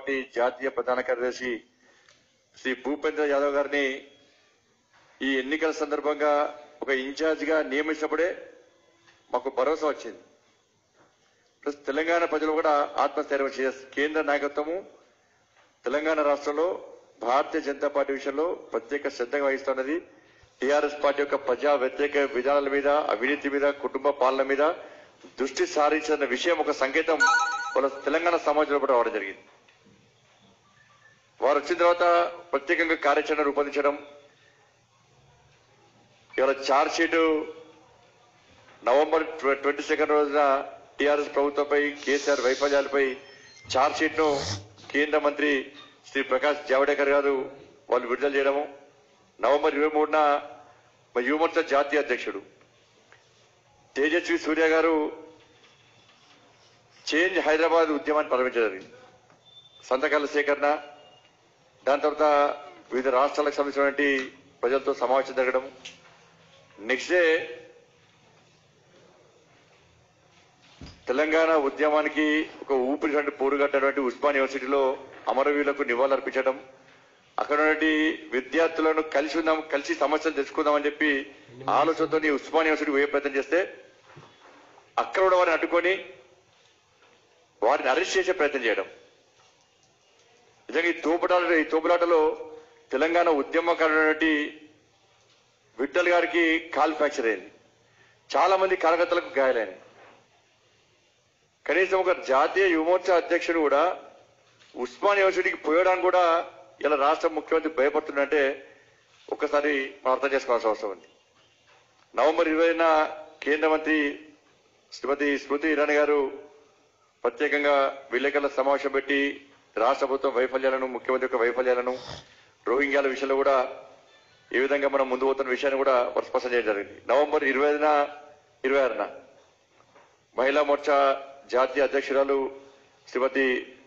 Party జాతీయ ప్రధాన కార్యదర్శి శ్రీ భూపేంద్ర యాదవ్ గారిని ఈ ఎన్నికల సందర్భంగా ఒక ఇన్ఛార్జ్ గా నియమించినప్పుడే మాకు భరోసా వచ్చింది. ప్లస్ తెలంగాణ ప్రజలు కూడా ఆత్మస్థైర్యం కేంద్ర నాయకత్వము తెలంగాణ రాష్ట్రంలో భారతీయ జనతా పార్టీ విషయంలో ప్రత్యేక శ్రద్ధ వహిస్తున్నది. టీఆర్ఎస్ పార్టీ యొక్క ప్రజా వ్యతిరేక విధానాల మీద, అవినీతి మీద, కుటుంబ పాలన మీద దృష్టి సారించిన విషయం ఒక సంకేతం వాళ్ళ తెలంగాణ సమాజంలో కూడా రావడం జరిగింది. వారు వచ్చిన తర్వాత ప్రత్యేకంగా కార్యాచరణ రూపొందించడం, ఇవాళ ఛార్జ్ షీట్ నవంబర్ 22 రోజున టీఆర్ఎస్ ప్రభుత్వంపై కేసీఆర్ వైఫల్యాలపై ఛార్జ్ షీట్ ను కేంద్ర మంత్రి శ్రీ ప్రకాష్ జావడేకర్ గారు వాళ్ళు విడుదల చేయడము, నవంబర్ 23న యువమోర్చా జాతీయ అధ్యక్షుడు తేజస్వి సూర్య గారు చేంజ్ హైదరాబాద్ ఉద్యమాన్ని ప్రారంభించారు. సంతకాల సేకరణ, దాని తర్వాత వివిధ రాష్ట్రాలకు సంబంధించినటువంటి ప్రజలతో సమావేశం జరగడం, నెక్స్ట్ డే తెలంగాణ ఉద్యమానికి ఒక ఊపిరి పోరుగట్టినటువంటి ఉస్మాన్ యూనివర్సిటీలో అమరవీరులకు నివాళులర్పించడం, అక్కడ ఉన్నటువంటి విద్యార్థులను కలిసి ఉందాం, కలిసి సమస్యలు తెలుసుకుందామని చెప్పి ఆలోచనతో ఉస్మాన్ యూనివర్సిటీ పోయే ప్రయత్నం చేస్తే అక్కడ కూడా వారిని అడ్డుకొని వారిని అరెస్ట్ చేసే ప్రయత్నం చేయడం. నిజంగా ఈ తోపులాటలో తెలంగాణ ఉద్యమకారుడు విఠల్ గారికి కాల్ ఫ్రాక్చర్ అయింది. చాలా మంది కార్యకర్తలకు గాయాలైంది. కనీసం ఒక జాతీయ యువమోర్చా అధ్యక్షుడు కూడా ఉస్మాన్ యూనివర్సిటీకి పోయడానికి కూడా ఇలా రాష్ట్ర ముఖ్యమంత్రి భయపడుతుందంటే ఒక్కసారి మనం అర్థం చేసుకోవాల్సిన అవసరం ఉంది. నవంబర్ 20న కేంద్ర మంత్రి శ్రీమతి స్మృతి ఇరానీ గారు ప్రత్యేకంగా విలేకరుల సమావేశం పెట్టి రాష్ట్ర ప్రభుత్వం వైఫల్యాలను, ముఖ్యమంత్రి యొక్క వైఫల్యాలను, రోహింగ్యాల విషయంలో కూడా ఏ విధంగా మనం ముందు పోతున్న విషయాన్ని కూడా స్పష్టం చేయడం జరిగింది. నవంబర్ 25న 26న మహిళా మోర్చా జాతీయ అధ్యక్షురాలు శ్రీమతి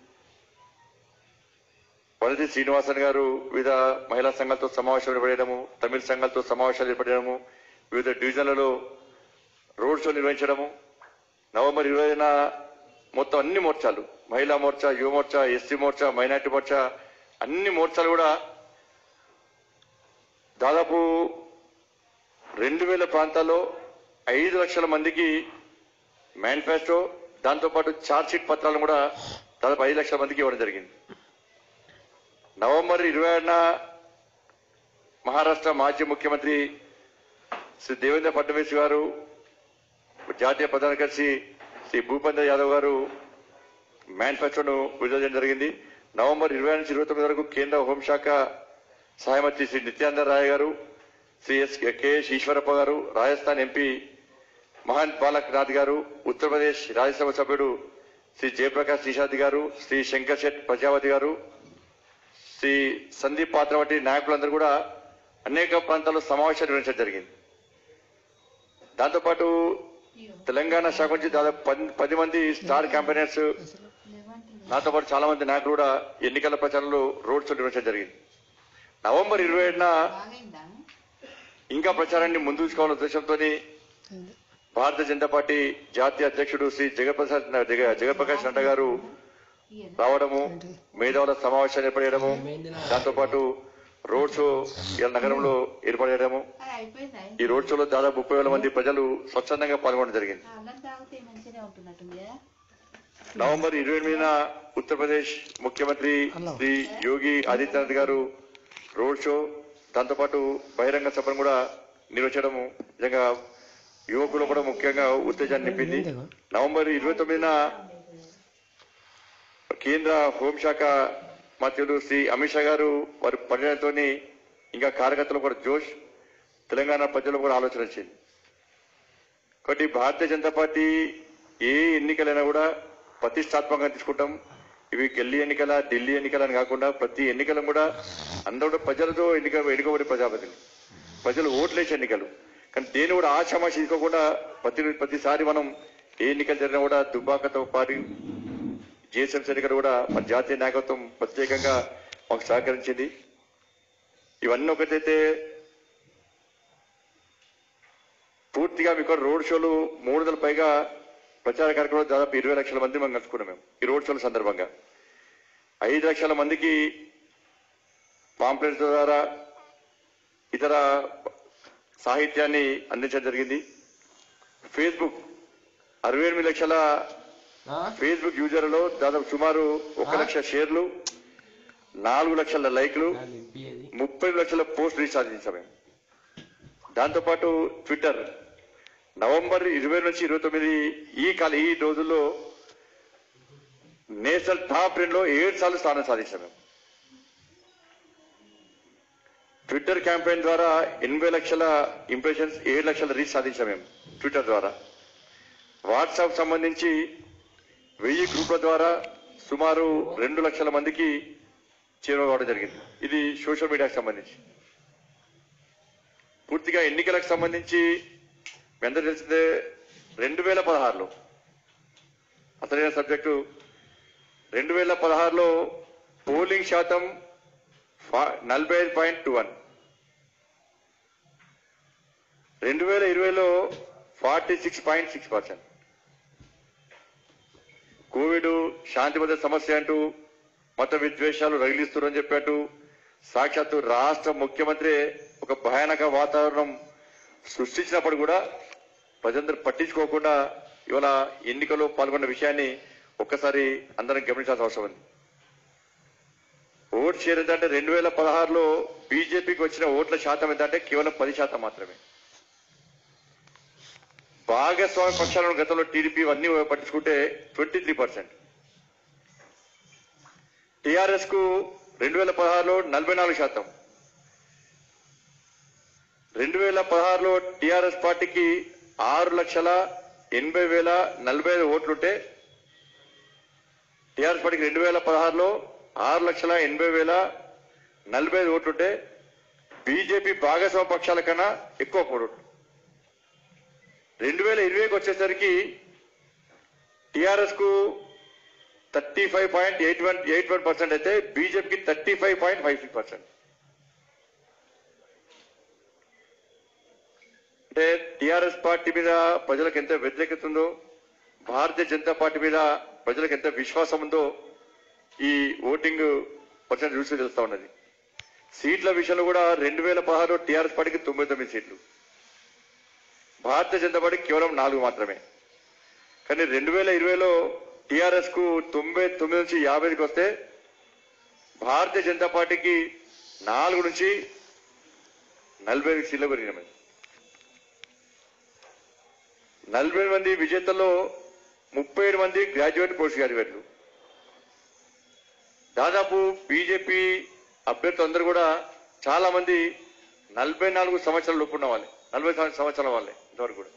వనతి శ్రీనివాసన్ గారు వివిధ మహిళా సంఘాలతో సమావేశాలు ఏర్పడము, తమిళ సంఘాలతో సమావేశాలు ఏర్పడము, వివిధ డివిజన్లలో రోడ్ షో నిర్వహించడము, నవంబర్ 20న మొత్తం అన్ని మోర్చాలు, మహిళా మోర్చా, యువ మోర్చా, ఎస్సీ మోర్చా, మైనార్టీ మోర్చా, అన్ని మోర్చాలు కూడా దాదాపు 2000 ప్రాంతాల్లో 5 లక్షల మందికి మేనిఫెస్టో, దాంతోపాటు ఛార్జ్ షీట్ పత్రాలను కూడా దాదాపు 5 లక్షల మందికి ఇవ్వడం జరిగింది. నవంబర్ 26న మహారాష్ట్ర మాజీ ముఖ్యమంత్రి శ్రీ దేవేంద్ర ఫడ్నవీస్ గారు, జాతీయ ప్రధాన కార్యదర్శి శ్రీ భూపేంద్ర యాదవ్ గారు మేనిఫెస్టోను విడుదల చేయడం జరిగింది. నవంబర్ 20 నుంచి 29 వరకు కేంద్ర హోంశాఖ సహాయ మంత్రి శ్రీ నిత్యానంద రాయ్ గారు, శ్రీ కెఎస్ ఈశ్వరప్ప గారు, రాజస్థాన్ ఎంపీ మహాన్ బాలక్ నాథ్ గారు, ఉత్తరప్రదేశ్ రాజ్యసభ సభ్యుడు శ్రీ జయప్రకాష్ నిషాద్ గారు, శ్రీ శంకర్ శెట్ ప్రజావతి గారు, శ్రీ సందీప్ పాత్ర వంటి నాయకులందరూ కూడా అనేక ప్రాంతాల్లో సమావేశాలు నిర్వహించడం జరిగింది. దాంతోపాటు తెలంగాణ శాఖ నుంచి దాదాపు 10 మంది స్టార్ క్యాంపెయినర్స్, నాతో పాటు చాలా మంది నాయకులు కూడా ఎన్నికల ప్రచారంలో రోడ్ షో నిర్వహించడం జరిగింది. నవంబర్ 27న ఇంకా ప్రచారాన్ని ముందుకు తీసుకోవాలనే ఉద్దేశంతో భారతీయ జనతా పార్టీ జాతీయ అధ్యక్షుడు శ్రీ జగత్ప్రకాష్ నడ్డా గారు రావడము, మేధావుల సమావేశాన్ని ఏర్పడేయడము, దాంతోపాటు రోడ్ షో ఇలా నగరంలో ఏర్పడేయడము. ఈ రోడ్ షోలో దాదాపు 30,000 మంది ప్రజలు స్వచ్ఛందంగా పాల్గొనడం జరిగింది. నవంబర్ 28న ఉత్తరప్రదేశ్ ముఖ్యమంత్రి శ్రీ యోగి ఆదిత్యనాథ్ గారు రోడ్ షో, దాంతోపాటు బహిరంగ సభను కూడా నిర్వహించడము నిజంగా యువకులు కూడా ముఖ్యంగా ఉత్తేజాన్ని నింపింది. నవంబర్ 29న కేంద్ర హోంశాఖ మంత్రులు శ్రీ అమిత్ షా గారు వారి పర్యటనతో ఇంకా కార్యకర్తలు కూడా జోష్, తెలంగాణ ప్రజలు కూడా ఆలోచన వచ్చింది. కాబట్టి భారతీయ జనతా పార్టీ ఏ ఎన్నికలైనా కూడా ప్రతిష్టాత్మకంగా తీసుకుంటాం. ఇవి గల్లీ ఎన్నికల, ఢిల్లీ ఎన్నికలని కాకుండా ప్రతి ఎన్నికలను కూడా అందరూ ప్రజలతో ఎన్నుకోబడి ప్రజాపతిని, ప్రజలు ఓట్లేసే ఎన్నికలు. కానీ దేని కూడా ఆశామాషి తీసుకోకుండా ప్రతిసారి మనం ఏ ఎన్నికలు జరిగినా కూడా దుబ్బాకతో పాటు జిహెచ్ఎంసీ ఎన్నికలు కూడా మన జాతీయ నాయకత్వం ప్రత్యేకంగా మాకు సహకరించింది. ఇవన్నీ ఒకటైతే పూర్తిగా మీకు రోడ్ షోలు 300 పైగా ప్రచార కార్యక్రమాలు దాదాపు 20 లక్షల మంది మనం కలుసుకున్నాం మేము ఈ రోడ్ షోల సందర్భంగా. 5 లక్షల మందికి పాంప్లెట్స్ ద్వారా ఇతర సాహిత్యాన్ని అందించడం జరిగింది. ఫేస్బుక్ 68 లక్షల ఫేస్బుక్ యూజర్లలో దాదాపు సుమారు 1 లక్ష షేర్లు, 4 లక్షల లైక్లు, 30 లక్షల పోస్ట్ రీచ్ సాధించాం మేము. దాంతోపాటు ట్విట్టర్ నవంబర్ 20 నుంచి 29 ఈ రోజుల్లో నేషనల్ టాప్ 10లో 7 సార్లు స్థానం సాధించాం మేము. ట్విట్టర్ క్యాంపెయిన్ ద్వారా 80 లక్షల ఇంప్రెషన్స్, 7 లక్షల రీచ్ సాధించాం మేము ట్విట్టర్ ద్వారా. వాట్సాప్ సంబంధించి 1000 గ్రూపుల ద్వారా సుమారు 2 లక్షల మందికి చేరువవడం జరిగింది. ఇది సోషల్ మీడియాకు సంబంధించి. పూర్తిగా ఎన్నికలకు సంబంధించి మీ అందరూ తెలిసిందే 2016లో అసలైన సబ్జెక్టు 2016లో పోలింగ్ శాతం 45.21, 2020లో 46.6%. కోవిడ్ శాంతి భద్రత సమస్య అంటూ మత విద్వేషాలు రగిలిస్తున్నారని చెప్పాటు సాక్షాత్తు రాష్ట్ర ముఖ్యమంత్రి ఒక భయానక వాతావరణం సృష్టించినప్పుడు కూడా ప్రజలందరూ పట్టించుకోకుండా ఇవాళ ఎన్నికల్లో పాల్గొన్న విషయాన్ని ఒక్కసారి అందరం గమనించాల్సిన అవసరం ఉంది. ఓట్ షేర్ ఎంతంటే 2016లో బీజేపీకి వచ్చిన ఓట్ల శాతం ఎంతంటే కేవలం 10% మాత్రమే. భాగస్వామ్య పక్షాలను గతంలో టీడీపీ అన్ని పట్టించుకుంటే 23%. టీఆర్ఎస్ కు 2016లో 44%. 2016లో టీఆర్ఎస్ పార్టీకి 6,80,045 ఓట్లుంటే టీఆర్ఎస్ పార్టీకి 2016లో 6,80,045 ఓట్లుంటే బీజేపీ భాగస్వామ్య పక్షాల కన్నా ఎక్కువ ఓట్లు. 2020కి వచ్చేసరికి టీఆర్ఎస్ కు 35.81% అయితే బీజేపీకి 35.56%. అంటే టీఆర్ఎస్ పార్టీ మీద ప్రజలకు ఎంత వ్యతిరేకత ఉందో, భారతీయ జనతా పార్టీ మీద ప్రజలకు ఎంత విశ్వాసం ఉందో ఈ ఓటింగ్ పర్సెంట్ చూసి తెలుస్తా ఉన్నది. సీట్ల విషయంలో కూడా 2016లో టీఆర్ఎస్ పార్టీకి 99 సీట్లు, భారతీయ జనతా పార్టీకి కేవలం 4 మాత్రమే. కానీ 2020లో టీఆర్ఎస్ కు 99 నుంచి 50కి వస్తే భారతీయ జనతా పార్టీకి 4 నుంచి 45 సీట్లు పెరిగినాయి. 40 మంది విజేతల్లో 37 మంది గ్రాడ్యుయేట్ పోస్ట్ గ్రాడ్యుయేట్లు. దాదాపు బీజేపీ అభ్యర్థులు అందరూ కూడా చాలా మంది 44 సంవత్సరాల లోపు ఉన్న వాళ్ళే, 40 సంవత్సరాల వాళ్ళే ఇంతవరకు కూడా.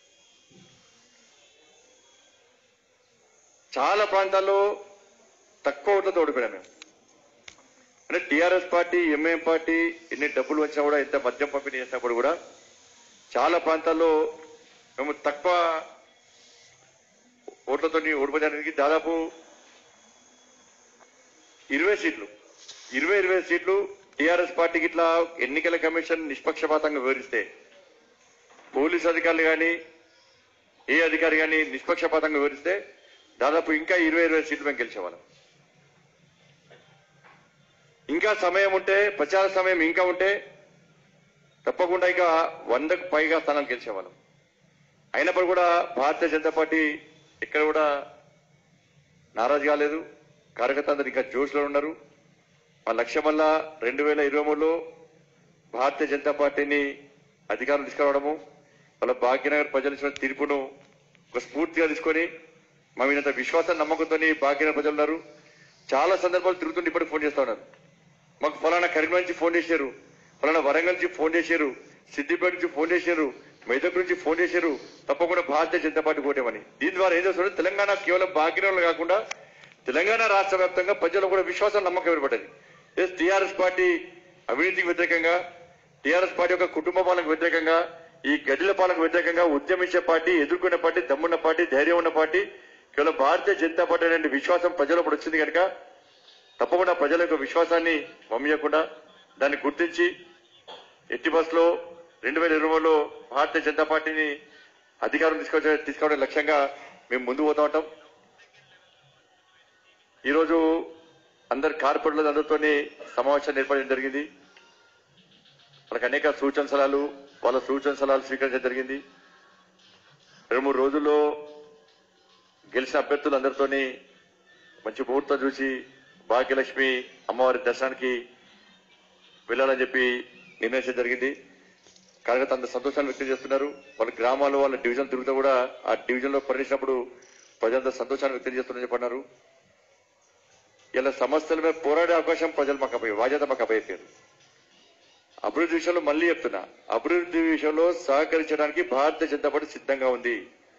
చాలా ప్రాంతాల్లో తక్కువ ఓట్లతో ఓడిపోయినా మేము. అంటే టీఆర్ఎస్ పార్టీ, ఎంఐఎం పార్టీ ఎన్ని డబ్బులు వచ్చినా కూడా, ఎంత మద్యం పంపిణీ చేసినప్పుడు కూడా చాలా ప్రాంతాల్లో మేము తక్కువ ఓట్లతో ఓడిపోయడానికి దాదాపు 20 సీట్లు టీఆర్ఎస్ పార్టీకి ఇట్లా ఎన్నికల కమిషన్ నిష్పక్షపాతంగా వివరిస్తే, పోలీసు అధికారులు కానీ ఏ అధికారి కానీ నిష్పక్షపాతంగా వివరిస్తే దాదాపు ఇంకా 20 సీట్లు మేము గెలిచేవాళ్ళం. ఇంకా సమయం ఉంటే, ప్రచార సమయం ఇంకా ఉంటే తప్పకుండా ఇక 100కు పైగా స్థానాలు గెలిచేవాళ్ళం. అయినప్పుడు కూడా భారతీయ జనతా పార్టీ ఎక్కడ కూడా నారాజు కాలేదు. కార్యకర్తలందరూ ఇంకా జోష్లో ఉన్నారు. మా లక్ష్యం వల్ల 2023లో భారతీయ జనతా పార్టీని అధికారం తీసుకురావడము, వాళ్ళ భాగ్యనగర్ ప్రజలు ఇచ్చిన తీర్పును ఒక స్ఫూర్తిగా తీసుకొని మా మీద విశ్వాసం, నమ్మకంతో భాగ్యనగర్ ప్రజలు ఉన్నారు. చాలా సందర్భాలు తిరుగుతుంటే ఇప్పటికి ఫోన్ చేస్తా ఉన్నారు. మాకు ఫలానా కరీంనగర్ నుంచి ఫోన్ చేశారు, ఫలానా వరంగల్ నుంచి ఫోన్ చేశారు, సిద్దిపేట నుంచి ఫోన్ చేశారు, మెదక్ నుంచి ఫోన్ చేశారు, తప్పకుండా భారతీయ జనతా పార్టీ ఓటేమని. దీని ద్వారా ఏం చేస్తున్నారు, తెలంగాణ కేవలం భాగ్యనగర్లో కాకుండా తెలంగాణ రాష్ట్ర వ్యాప్తంగా ప్రజలు కూడా విశ్వాసం, నమ్మకం ఏర్పడ్డది. టీఆర్ఎస్ పార్టీ అవినీతికి వ్యతిరేకంగా, టీఆర్ఎస్ పార్టీ యొక్క కుటుంబ పాలనకు వ్యతిరేకంగా, ఈ గడిల పాలనకు వ్యతిరేకంగా ఉద్యమించే పార్టీ, ఎదుర్కొనే పార్టీ, దమ్మున్న పార్టీ, ధైర్యం ఉన్న పార్టీ కేవలం భారతీయ జనతా పార్టీ అనే విశ్వాసం ప్రజలు ఇప్పుడు వచ్చింది కనుక తప్పకుండా ప్రజల యొక్క విశ్వాసాన్ని వమ్మియకుండా దాన్ని గుర్తించి ఎట్టి బస్సులో 2023లో భారతీయ జనతా పార్టీని అధికారం తీసుకోవడం లక్ష్యంగా మేము ముందు పోతా ఉంటాం. ఈరోజు అందరు కార్పొరేటర్లు అందరితోని సమావేశాన్ని ఏర్పడడం జరిగింది. వాళ్ళకి అనేక సూచన సలహాలు స్వీకరించడం జరిగింది. 2-3 రోజుల్లో గెలిచిన అభ్యర్థులందరితోని మంచి ముహూర్తం చూసి భాగ్యలక్ష్మి అమ్మవారి దర్శనానికి వెళ్ళాలని చెప్పి నిర్ణయించడం జరిగింది. కార్యకర్తలు అందరూ సంతోషాన్ని వ్యక్తం చేస్తున్నారు. వాళ్ళ గ్రామాల్లో వాళ్ళ డివిజన్ తిరుగుతూ కూడా ఆ డివిజన్ లో పనిచేసినప్పుడు ప్రజలంతా సంతోషాన్ని వ్యక్తం చేస్తున్నారని చెప్పన్నారు. ఇలా సమస్యల మీద పోరాడే అవకాశం ప్రజలు మాకు బాధ్యత మాకు అప్పయ్యారు. అభివృద్ధి విషయంలో మళ్ళీ చెప్తున్నా, అభివృద్ధి విషయంలో సహకరించడానికి భారతీయ జనతా పార్టీ సిద్ధంగా ఉంది.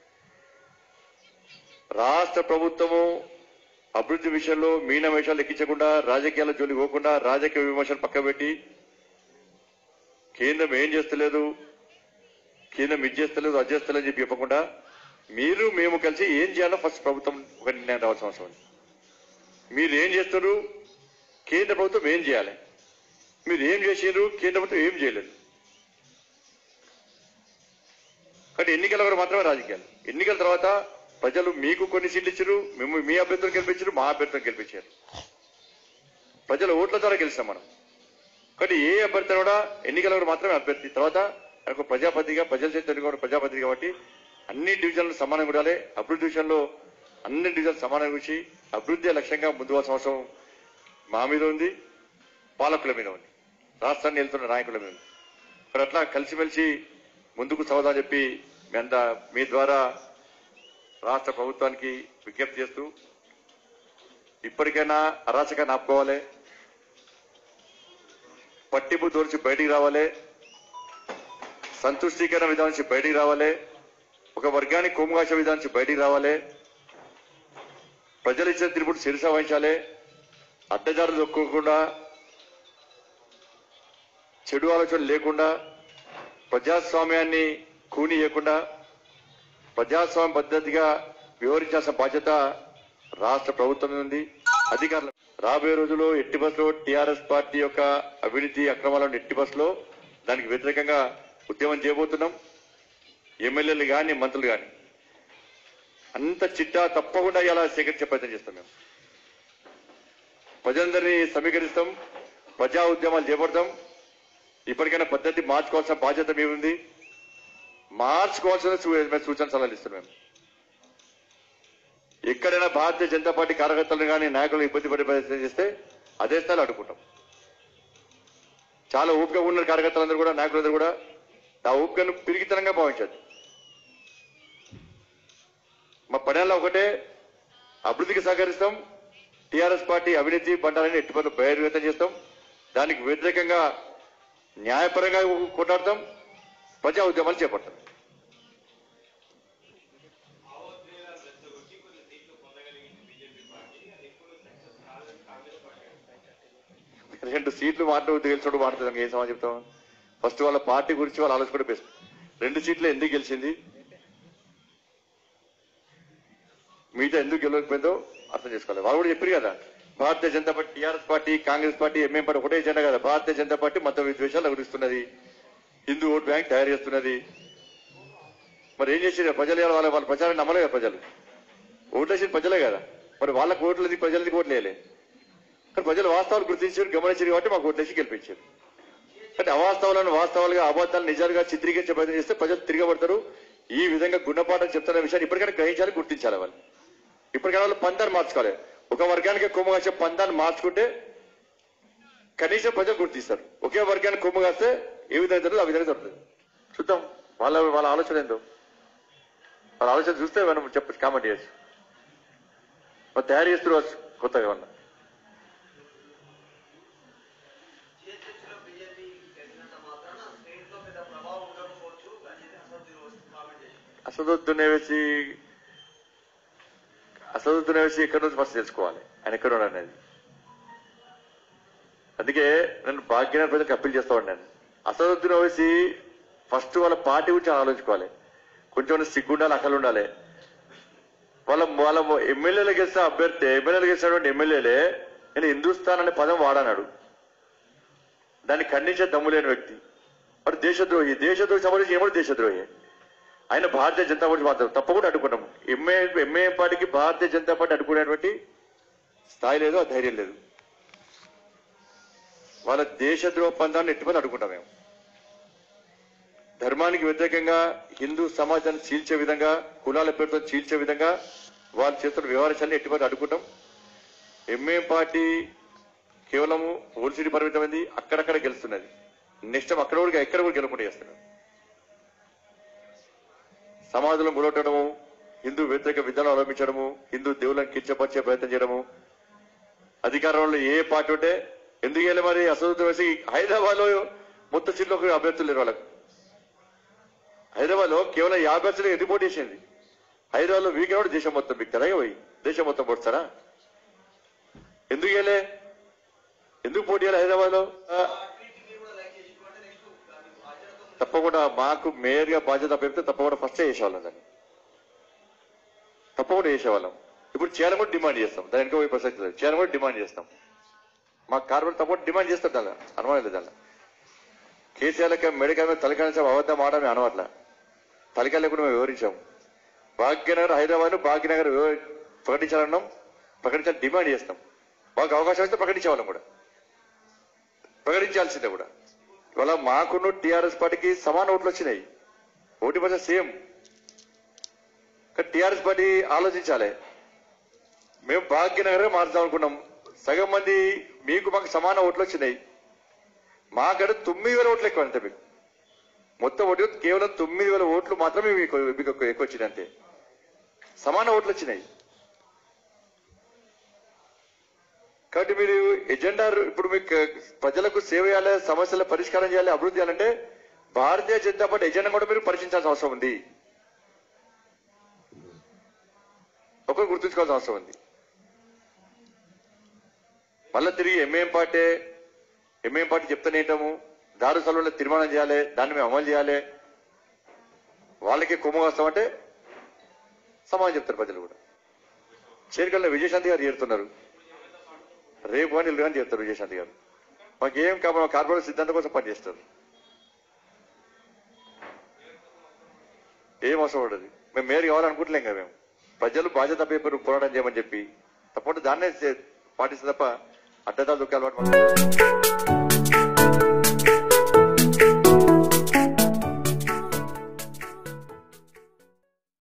రాష్ట్ర ప్రభుత్వము అభివృద్ధి విషయంలో మీనమేషాలు ఎక్కించకుండా, రాజకీయాల జోలికి పోకుండా, రాజకీయ విమర్శలు పక్కబెట్టి కేంద్రం ఏం చేస్తలేదు, కేంద్రం ఇది చేస్తలేదు, అది చేస్తలేదని చెప్పి చెప్పకుండా మీరు మేము కలిసి ఏం చేయాలో ఫస్ట్ ప్రభుత్వం ఒక నిర్ణయం రావాల్సిన అవసరం ఉంది. మీరు ఏం చేస్తారు, కేంద్ర ప్రభుత్వం ఏం చేయాలి, మీరు ఏం చేసారు, కేంద్ర ప్రభుత్వం ఏం చేయలేదు. కాబట్టి ఎన్నికల వరకు మాత్రమే రాజకీయాలు. ఎన్నికల తర్వాత ప్రజలు మీకు కొన్ని సీట్లు ఇచ్చారు, మేము మీ అభ్యర్థులు గెలిపించారు, మా అభ్యర్థులను గెలిపించారు. ప్రజల ఓట్ల ద్వారా గెలిచాం మనం. కాబట్టి ఏ అభ్యర్థి కూడా ఎన్నికల వరకు మాత్రమే అభ్యర్థి. తర్వాత ఆయనకు ప్రజాపతిగా ప్రజల చేత ప్రజాపతి కాబట్టి అన్ని డివిజన్లు సమానంగా ఉండాలి. అభివృద్ధి విషయంలో అన్ని డివిజన్లు సమానంగా వచ్చి అభివృద్ధి లక్ష్యంగా ముందు అవసరం మా మీద ఉంది, పాలకుల మీద ఉంది, రాష్ట్రాన్ని వెళ్తున్న నాయకుల మీద ఉంది. మరి అట్లా కలిసిమెలిసి ముందుకు సాగుదామని చెప్పి మీ ద్వారా రాష్ట్ర ప్రభుత్వానికి విజ్ఞప్తి చేస్తూ ఇప్పటికైనా అరాచకాన్ని ఆపుకోవాలి, పట్టింపు దోర్చి బయటికి రావాలి, సంతుష్టీకరణ విధానం నుంచి బయటికి రావాలి, ఒక వర్గానికి కొమ్ముగాసే విధానం నుంచి బయటికి రావాలి, ప్రజలు ఇచ్చిన తీర్పుడు శిరస వహించాలి, అడ్డదారులు దొక్కకుండా, చెడు ఆలోచనలు లేకుండా, ప్రజాస్వామ్యాన్ని కూనియకుండా ప్రజాస్వామ్య పద్ధతిగా వివరించాల్సిన బాధ్యత రాష్ట్ర ప్రభుత్వం ఉంది. అధికారులు రాబోయే రోజుల్లో ఎట్టి బస్సులో టీఆర్ఎస్ పార్టీ యొక్క అవినీతి అక్రమాలను ఎట్టి బస్సులో దానికి వ్యతిరేకంగా ఉద్యమం చేయబోతున్నాం. ఎమ్మెల్యేలు కానీ మంత్రులు కానీ అంత చిట్టా తప్పకుండా ఇలా సేకరించే ప్రయత్నం చేస్తాం. మేము ప్రజలందరినీ సమీకరిస్తాం, ప్రజా ఉద్యమాలు చేపడతాం. ఇప్పటికైనా పద్ధతి మార్చుకోవాల్సిన బాధ్యత మీ ఉంది. మార్చుకోవాల్సిన సూచన సలహాలు ఇస్తాం. మేము ఎక్కడైనా భారతీయ జనతా పార్టీ కార్యకర్తలను కానీ నాయకులను ఇబ్బంది పడే ప్రయత్నం చేస్తే అదే స్థాయిలో అడ్డుకుంటాం. చాలా ఓపిక ఉన్న కార్యకర్తలందరూ కూడా, నాయకులందరూ కూడా ఆ ఓపికను పిరిగితనంగా భావించదు. మా పడేళ్ళ ఒకటే, అభివృద్ధికి సహకరిస్తాం. టీఆర్ఎస్ పార్టీ అవినీతి బండాలని ఎట్టి పనులు బహిర్గతం చేస్తాం. దానికి వ్యతిరేకంగా న్యాయపరంగా కొట్లాడతాం, ప్రజా ఉద్యమాలు చేపడతాం. రెండు సీట్లు గెలిచోడు మాట్లాడుతాం. ఏం సమాధానం చెప్తాం? ఫస్ట్ వాళ్ళ పార్టీ గురించి వాళ్ళ ఆలోచన కూడా బెస్ట్. 2 సీట్లు ఎందుకు గెలిచింది, మిగతా ఎందుకు గెలవకపోయిందో అర్థం చేసుకోవాలి. వాళ్ళు కూడా చెప్పారు కదా, Bharatiya Janata party, TRS party, Congress party, MM party ఒకటే జెండా కదా. భారతీయ జనతా పార్టీ మత విద్వేషాలు అగురిస్తున్నది, హిందూ ఓట్ బ్యాంక్ తయారు చేస్తున్నది. మరి ఏం చేసి ప్రజలు వాళ్ళ ప్రచారాన్ని నమ్మలే కదా. ప్రజలు ఓట్లేసిన ప్రజలే కదా. మరి వాళ్ళకు ఓట్లది, ప్రజలది ఓట్లు వేయలే. కానీ ప్రజలు వాస్తవాలు గుర్తించారు, గమనించారు కాబట్టి మాకు ఓట్లేసి గెలిపించారు. అంటే అవాస్తవాలను వాస్తవాలుగా, అబద్ధాలు నిజాలుగా చిత్రీకరించే ప్రయత్నం చేస్తే ప్రజలు తిరగబడతారు. ఈ విధంగా గుణపాఠం చెప్తున్న విషయాన్ని ఇప్పటికైనా గ్రహించాలి, గుర్తించాలి. వాళ్ళు ఇప్పటికైనా వాళ్ళు పందాన్ని మార్చుకోవాలి. ఒక వర్గానికి కొమ్ము కాసే పందాన్ని మార్చుకుంటే కనీసం ప్రజలు గుర్తిస్తారు. ఒకే వర్గానికి కొమ్ము కాస్తే ఏ విధంగా జరుగుతుంది ఆ విధంగా జరుగుతుంది. చూద్దాం వాళ్ళ ఆలోచన ఏందో. వాళ్ళ ఆలోచన చూస్తే మనం చెప్పచ్చు, కామెంట్ చేయొచ్చు. మరి తయారు చేస్తున్నారు కొత్తగా ఏమన్నా. అసదుద్దీన్ ఓవైసీ ఎక్కడి నుంచి ఫస్ట్ తెలుసుకోవాలి, ఆయన ఎక్కడ ఉన్నాడు అనేది. అందుకే నేను భాగ్యనగర్ ప్రజలకు అప్పీల్ చేస్తా ఉన్నాను. అసదుద్దీన్ ఓవైసీ ఫస్ట్ వాళ్ళ పార్టీ గురించి ఆలోచించుకోవాలి. కొంచెం సిగ్గుండాలి, అక్కలు ఉండాలి. వాళ్ళ ఎమ్మెల్యేలు గెలిచిన అభ్యర్థి, ఎమ్మెల్యేలు గెలిచినటువంటి ఎమ్మెల్యేలే నేను హిందుస్థాన్ అనే పదం వాడన్నాడు. దాన్ని ఖండించే దమ్ము లేని వ్యక్తి. మరి దేశద్రోహి సంబంధించి ఏమో దేశద్రోహి. ఆయన భారతీయ జనతా పార్టీ మాత్రం తప్పకుండా అడ్డుకున్నాం. ఎంఏఎం పార్టీకి భారతీయ జనతా పార్టీ అడ్డుకునేటువంటి స్థాయి లేదు, ఆ ధైర్యం లేదు. వాళ్ళ దేశద్రోహ పందాన్ని ఎట్టుమని అడుగుకుంటాం మేము. ధర్మానికి వ్యతిరేకంగా హిందూ సమాజాన్ని చీల్చే విధంగా, కులాల పేరుతో చీల్చే విధంగా వాళ్ళ చేతులు వ్యవహారాన్ని ఎట్టుమని అడుగుకుంటాం. ఎంఏం పార్టీ కేవలం ఓల్సిటీ పరిమితమైంది, అక్కడక్కడ గెలుస్తున్నది. నెక్స్ట్ అక్కడ కూడా ఎక్కడ కూడా గెలవకుండా చేస్తున్నారు. సమాజంలో ములగొట్టడము, హిందూ వ్యతిరేక విధానం అవలంబించడము, హిందూ దేవులను కించపరిచే ప్రయత్నం చేయడము. అధికారంలో ఏ పార్టీ ఉంటే ఎందుకు వెళ్ళి మరి అసదుతో వేసి హైదరాబాద్ లో మొత్తం సీట్లో అభ్యర్థులు లేరు వాళ్ళకు. హైదరాబాద్ లో కేవలం 50 అభ్యర్థులు ఎందుకు పోటీ చేసింది? హైదరాబాద్ లో వీకెండ్ కూడా దేశం మొత్తం బిక్తారా? పోయి దేశం మొత్తం పోతారా? ఎందుకు వెళ్ళే, ఎందుకు పోటీ చేయాలి హైదరాబాద్ లో? తప్పకుండా మాకు మేయర్ గా బాధ్యత పెడితే తప్పకుండా ఫస్టే చేసేవాళ్ళం, దాన్ని తప్పకుండా చేసేవాళ్ళం. ఇప్పుడు చేయాలని కూడా డిమాండ్ చేస్తాం, దాని వెనుక పోయి ప్రసక్తి లేదు. చేయాలని కూడా డిమాండ్ చేస్తాం. మా కార్పొరేట్ తప్పకుండా డిమాండ్ చేస్తాం, దాని అనుమానం లేదు. దానిలో కేసీఆర్లకి మెడికల్ మీద తలకాయ అబద్ధం ఆడమే అనవట్ల, తలకాయ లేకుండా మేము వివరించాము. భాగ్యనగర్ హైదరాబాద్ భాగ్యనగర్ ప్రకటించాలన్నాం, ప్రకటించాలని డిమాండ్ చేస్తాం. మాకు అవకాశం అయితే ప్రకటించేవాళ్ళం కూడా, ప్రకటించాల్సిందే కూడా. ఇవాళ మాకున్న టీఆర్ఎస్ పార్టీకి సమాన ఓట్లు వచ్చినాయి, 1% సేమ్. టీఆర్ఎస్ పార్టీ ఆలోచించాలి. మేము భాగ్యనగర్ మార్చాం అనుకున్నాం, సగం మంది మీకు మాకు సమాన ఓట్లు వచ్చినాయి. మాకంటే 9,000 ఓట్లు ఎక్కువ. అంతే మీకు మొత్తం ఓటు కేవలం 9,000 ఓట్లు మాత్రమే మీకు ఎక్కువ వచ్చినాయి, అంతే. సమాన ఓట్లు వచ్చినాయి. కాబట్టి మీరు ఎజెండా ఇప్పుడు మీకు ప్రజలకు సేవ చేయాలి, సమస్యల పరిష్కారం చేయాలి, అభివృద్ధి చేయాలంటే భారతీయ జనతా పార్టీ ఎజెండా కూడా మీరు పరిశీలించాల్సిన అవసరం ఉంది. ఒకరు గుర్తుంచుకోవాల్సిన అవసరం ఉంది. మళ్ళీ తిరిగి ఎంఏం పార్టీ చెప్తానేంటాము, దారు సభలో తీర్మానం చేయాలి, దాన్ని మేము అమలు చేయాలి, వాళ్ళకి కొమ్ము వస్తామంటే సమాధానం చెప్తారు ప్రజలు కూడా. చేరికల్లో విజయశాంతి గారు చేరుతున్నారు, రేపు కానీ ఇల్లు కానీ చేస్తారు. విజయశాంతి గారు మాకేం కావాలి, కార్పొరేట్ సిద్ధాంతం కోసం పనిచేస్తారు. ఏం అవసరం పడదు. మేము మేయర్ కావాలనుకుంటలేం కదా. మేము ప్రజలు బాధ్యత పేపర్ పోరాటం చేయమని చెప్పి తప్పకుండా దాన్నే పాటిస్తే తప్ప అడ్డదాలు దొక్కాలి.